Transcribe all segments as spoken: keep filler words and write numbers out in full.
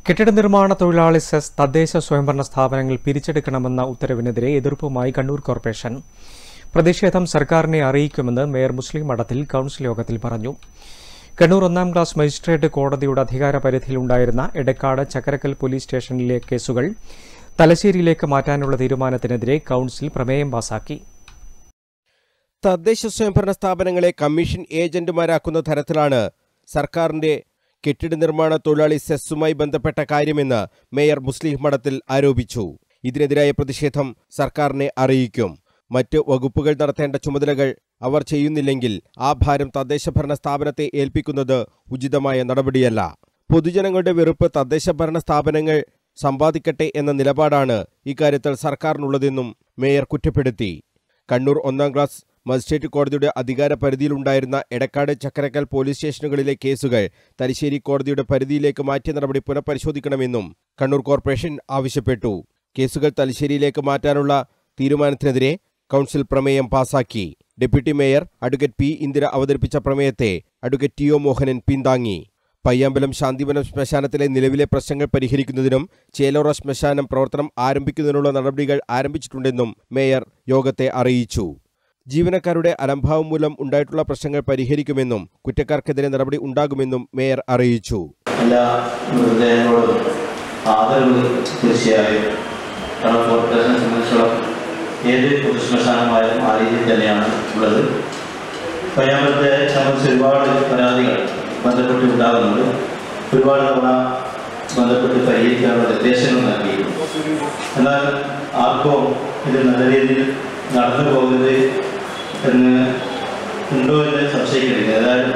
കെട്ടിട നിർമ്മാണ തൊഴിലാളി സെസ് തദ്ദേശ സ്വയംഭരണ സ്ഥാപനങ്ങൾ പിരിച്ചെടുക്കണമെന്ന ഉത്തരവിനെതിരെ എതിർപ്പുമായി കണ്ണൂർ കോർപ്പറേഷൻ പ്രതിഷേധം സർക്കാരിനെ അറിയിക്കുമെന്ന് മേയർ മുസ്ലിം മഠത്തിൽ കൌൺസിൽ യോഗത്തിൽ പറഞ്ഞു. കണ്ണൂർ ഒന്നാം ക്ലാസ് മജിസ്ട്രേറ്റ് കോടതിയുടെ അധികാര പരിധിയിലുണ്ടായിരുന്ന എടക്കാട് ചക്കരക്കൽ പോലീസ് സ്റ്റേഷനിലെ കേസുകൾ തലശ്ശേരിയിലേക്ക് മാറ്റാനുള്ള തീരുമാനത്തിനെതിരെ കൌൺസിൽ പ്രമേയം പാസാക്കി. തദ്ദേശ സ്വയംഭരണ സ്ഥാപനങ്ങളെ കമ്മീഷൻ ഏജന്റുമാരാക്കുന്ന തരത്തിലാണ് സർക്കാരിന്റെ കെട്ടിട നിർമ്മാണ തൊഴിലാളി സെസ്സുമായി ബന്ധപ്പെട്ട കാര്യമെന്ന് മേയർ മുസ്ലിം മഠത്തിൽ ആരോപിച്ചു. ഇതിനെതിരായ പ്രതിഷേധം സർക്കാരിനെ അറിയിക്കും. മറ്റ് വകുപ്പുകൾ നടത്തേണ്ട ചുമതലകൾ അവർ ചെയ്യുന്നില്ലെങ്കിൽ ആ ഭാരം തദ്ദേശഭരണ സ്ഥാപനത്തെ ഏൽപ്പിക്കുന്നത് ഉചിതമായ നടപടിയല്ല. പൊതുജനങ്ങളുടെ വെറുപ്പ് തദ്ദേശഭരണ സ്ഥാപനങ്ങൾ സമ്പാദിക്കട്ടെ എന്ന നിലപാടാണ് ഇക്കാര്യത്തിൽ സർക്കാരിനുള്ളതെന്നും മേയർ കുറ്റപ്പെടുത്തി. കണ്ണൂർ ഒന്നാം ക്ലാസ് മജിസ്ട്രേറ്റ് കോടതിയുടെ അധികാര പരിധിയിലുണ്ടായിരുന്ന എടക്കാട് ചക്കരക്കൽ പോലീസ് സ്റ്റേഷനുകളിലെ കേസുകൾ തലശ്ശേരി കോടതിയുടെ പരിധിയിലേക്ക് മാറ്റിയ നടപടി പുനഃപരിശോധിക്കണമെന്നും കണ്ണൂർ കോർപ്പറേഷൻ ആവശ്യപ്പെട്ടു. കേസുകൾ തലശ്ശേരിയിലേക്ക് മാറ്റാനുള്ള തീരുമാനത്തിനെതിരെ കൌൺസിൽ പ്രമേയം പാസാക്കി. Deputy mayor advocate P Indira അവതരിപ്പിച്ച പ്രമേയത്തെ അഡ്വക്കേറ്റ് ടി ഒ മോഹനൻ പിന്താങ്ങി. പയ്യാമ്പലം ശാന്തിവനം ശ്മശാനത്തിലെ നിലവിലെ പ്രശ്നങ്ങൾ പരിഹരിക്കുന്നതിനും ചേലോറ ശ്മശാനം പ്രവർത്തനം ആരംഭിക്കുന്നതിനുള്ള നടപടികൾ ആരംഭിച്ചിട്ടുണ്ടെന്നും മേയർ യോഗത്തെ അറിയിച്ചു. ജീവനക്കാരുടെ അലംഭാവം മൂലം ഉണ്ടായിട്ടുള്ള പ്രശ്നങ്ങൾ പരിഹരിക്കുമെന്നും കുറ്റക്കാർക്കെതിരെ നടപടി ഉണ്ടാകുമെന്നും മേയർ അറിയിച്ചു. എല്ലാ മൃതദേഹങ്ങളോടും ആദരവ് തീർച്ചയായും കോർപ്പറേഷനെ സംബന്ധിച്ചോളം ഏത് പൊതുശ്മശാനമായാലും ആ രീതിയിൽ തന്നെയാണ് ഉള്ളത്. പയ്യാമ്പലത്തെ സംബന്ധിച്ച് ഒരുപാട് പരാതികൾ ബന്ധപ്പെട്ട് ഉണ്ടാകുന്നുണ്ട്. ഒരുപാട് തവണ ബന്ധപ്പെട്ട് പരിഹരിക്കാനുള്ള നിർദ്ദേശങ്ങൾ നൽകിയിരുന്നു. എന്നാൽ ആർക്കും ഇത് നല്ല രീതിയിൽ നടന്നു പോകുന്നത് എന്ന് ഉണ്ടോ എന്ന് സംശയിക്കുന്നില്ല. ഏതായാലും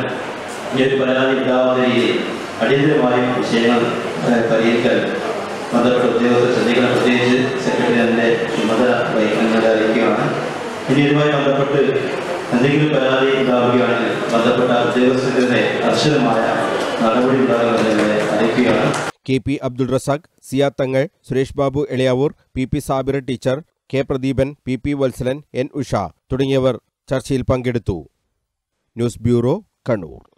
ഈ ഒരു പരാതി ഉണ്ടാവാത്ത രീതിയിൽ അടിയന്തരമായ വിഷയങ്ങൾ പരിഹരിക്കാൻ ബന്ധപ്പെട്ട ഉദ്യോഗസ്ഥർ ശ്രദ്ധിക്കണം. പ്രത്യേകിച്ച് സെക്രട്ടറി അതിൻ്റെ ചുമതല വഹിക്കുന്നത് അറിയിക്കുകയാണ്. ഇനി ഇതുമായി ബന്ധപ്പെട്ട് എന്തെങ്കിലും പരാതി ഉണ്ടാവുകയാണെങ്കിൽ ബന്ധപ്പെട്ട ഉദ്യോഗസ്ഥരുടെ കർശനമായ നടപടി ഉണ്ടാകുന്നതിനെ അറിയിക്കുകയാണ്. K P Abdul Razak, Siya Thangal, Suresh Babu Eliyavoor, P P Sabira teacher, K Pradeepan, P P Valsalan, N Usha തുടങ്ങിയവർ ചർച്ചയിൽ പങ്കെടുത്തു. News bureau, Kannur.